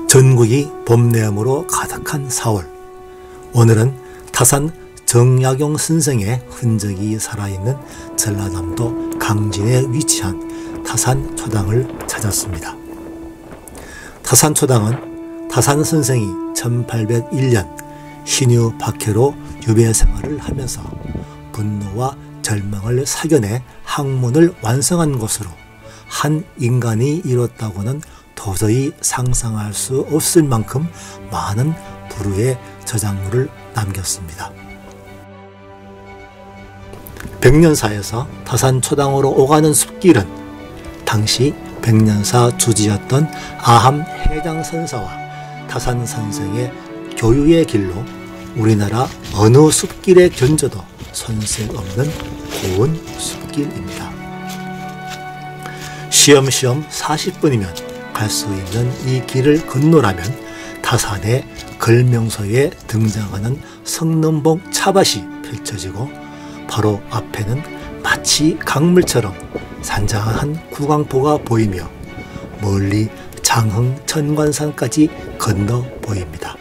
전국이 봄내음으로 가득한 4월. 오늘은 타산 정약용 선생의 흔적이 살아있는 전라남도 강진에 위치한 타산초당을 찾았습니다. 타산초당은 타산 선생이 1801년 신유 박해로 유배 생활을 하면서 분노와 절망을 사견해 학문을 완성한 곳으로 한 인간이 이뤘다고는 도저히 상상할 수 없을 만큼 많은 부류의 저작물을 남겼습니다. 백년사에서 타산초당으로 오가는 숲길은 당시 백년사 주지였던 아함 해장선사와 타산 선생의 교유의 길로 우리나라 어느 숲길에 견져도 손색 없는 고운 숲길입니다. 쉬엄쉬엄 40분이면 갈 수 있는 이 길을 건너라면 타산의 걸명소에 등장하는 성남봉 차밭이 펼쳐지고 바로 앞에는 마치 강물처럼 산장한 구강포가 보이며 멀리 장흥 천관산까지 건너 보입니다.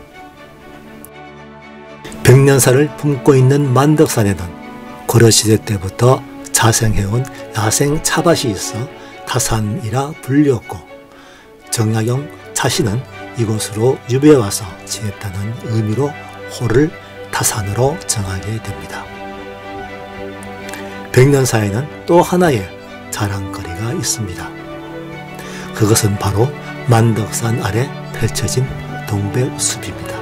백년사를 품고 있는 만덕산에는 고려시대 때부터 자생해온 야생 차밭이 있어 타산이라 불리었고 정약용 자신은 이곳으로 유배와서 지냈다는 의미로 호를 타산으로 정하게 됩니다. 백년사에는 또 하나의 자랑거리가 있습니다. 그것은 바로 만덕산 아래 펼쳐진 동백숲입니다.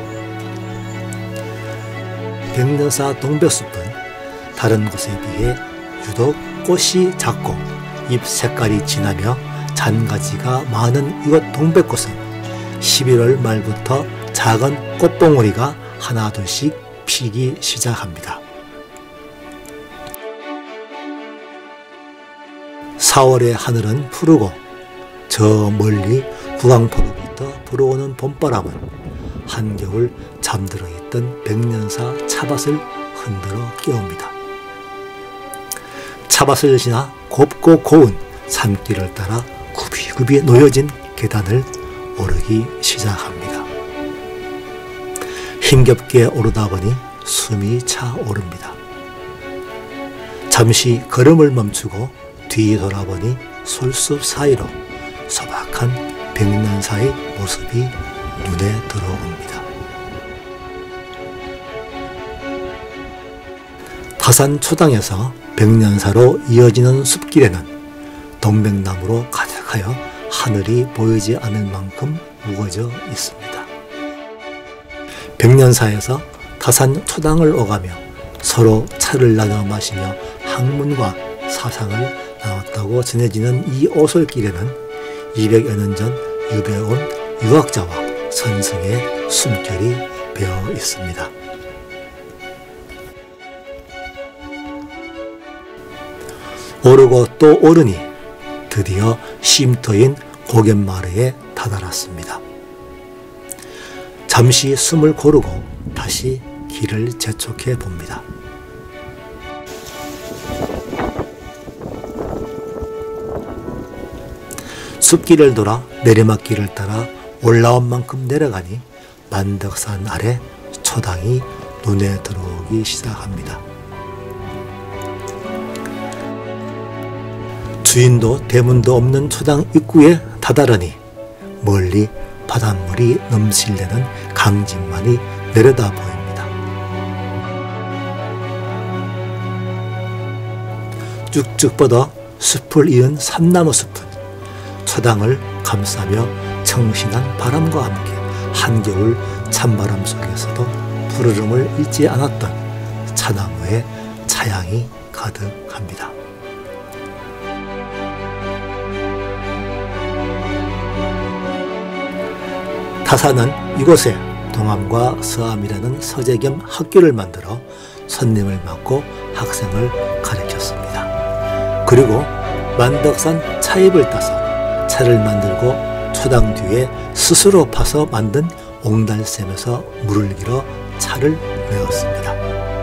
백년사 동백숲은 다른 곳에 비해 유독 꽃이 작고 잎 색깔이 진하며 잔가지가 많은 이곳 동백꽃은 11월 말부터 작은 꽃봉오리가 하나둘씩 피기 시작합니다. 4월의 하늘은 푸르고 저 멀리 구강포로부터 불어오는 봄바람은 한겨울 잠들어 있던 백년사 차밭을 흔들어 깨웁니다. 차밭을 지나 곱고 고운 산길을 따라 굽이굽이 놓여진 계단을 오르기 시작합니다. 힘겹게 오르다 보니 숨이 차 오릅니다. 잠시 걸음을 멈추고 뒤 돌아보니 솔숲 사이로 소박한 백년사의 모습이 눈에 들어옵니다. 타산초당에서 백년사로 이어지는 숲길에는 동백나무로 가득하여 하늘이 보이지 않을 만큼 우거져 있습니다. 백년사에서 타산초당을 오가며 서로 차를 나눠 마시며 학문과 사상을 나눴다고 전해지는 이 오솔길에는 200여 년 전 유배 온 유학자와 선생의 숨결이 배어 있습니다. 오르고 또 오르니 드디어 쉼터인 고갯마루에 다다랐습니다. 잠시 숨을 고르고 다시 길을 재촉해 봅니다. 숲길을 돌아 내리막길을 따라 올라온 만큼 내려가니 만덕산 아래 초당이 눈에 들어오기 시작합니다. 주인도 대문도 없는 초당 입구에 다다르니 멀리 바닷물이 넘실대는 강진만이 내려다 보입니다. 쭉쭉 뻗어 숲을 이은 삼나무 숲은 초당을 감싸며 청신한 바람과 함께 한겨울 찬바람 속에서도 푸르름을 잃지 않았던 차나무의 차향이 가득합니다. 타산은 이곳에 동암과 서암이라는 서재 겸 학교를 만들어 손님을 맡고 학생을 가르쳤습니다. 그리고 만덕산 차잎을 따서 차를 만들고 초당 뒤에 스스로 파서 만든 옹달샘에서 물을 길어 차를 내었습니다.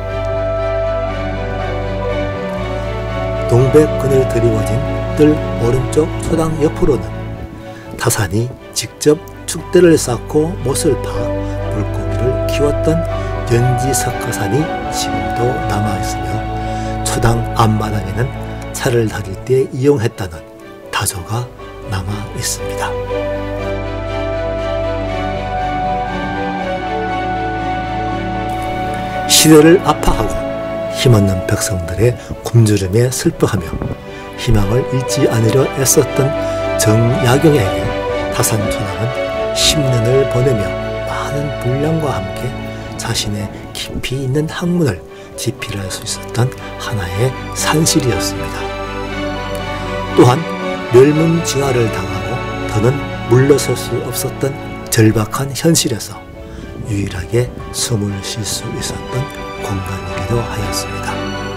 동백끈을 드리워진 뜰 오른쪽 초당 옆으로는 타산이 직접 축대를 쌓고 못을 파 물고기를 키웠던 연지석가산이 지금도 남아있으며 초당 앞마당에는 차를 다릴 때 이용했다는 다조가 남아있습니다. 시대를 아파하고 힘없는 백성들의 굶주림에 슬퍼하며 희망을 잃지 않으려 애썼던 정야경에게 다산촌왕은 10년을 보내며 많은 분량과 함께 자신의 깊이 있는 학문을 지필할 수 있었던 하나의 산실이었습니다. 또한 멸문지화를 당하고 더는 물러설 수 없었던 절박한 현실에서 유일하게 숨을 쉴 수 있었던 공간이기도 하였습니다.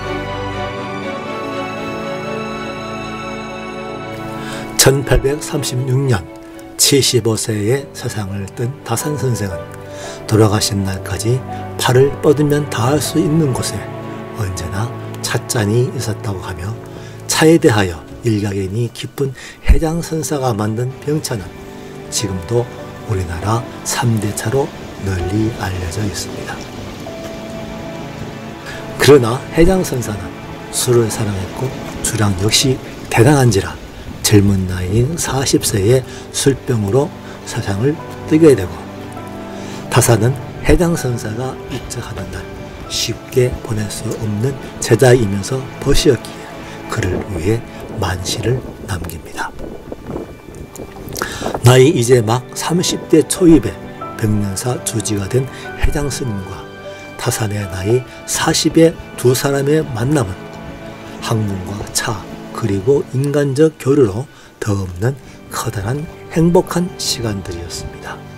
(1836년) 75세의 세상을 뜬 다산 선생은 돌아가신 날까지 팔을 뻗으면 닿을 수 있는 곳에 언제나 찻잔이 있었다고 하며 차에 대하여 일가견이 깊은 해장선사가 만든 병차는 지금도 우리나라 3대 차로 널리 알려져 있습니다. 그러나 해장선사는 술을 사랑했고 주량 역시 대단한지라 젊은 나이인 40세의 술병으로 세상을 뜨게 되고 다산은 해장선사가 입적하는 날 쉽게 보낼 수 없는 제자이면서 벗이었기에 그를 위해 만시를 남깁니다. 나이 이제 막 30대 초입에 백년사 주지가 된 해장스님과 다산의 나이 40의 두 사람의 만남은 학문과 차 그리고 인간적 교류로 더없는 커다란 행복한 시간들이었습니다.